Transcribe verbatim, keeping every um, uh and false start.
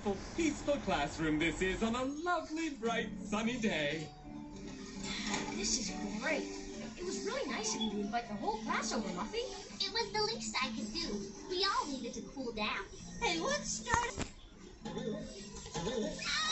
Peaceful, peaceful classroom this is on a lovely, bright, sunny day. This is great. It was really nice of you to invite the whole class over, Muffy. It was the least I could do. We all needed to cool down. Hey, let's start. Ah!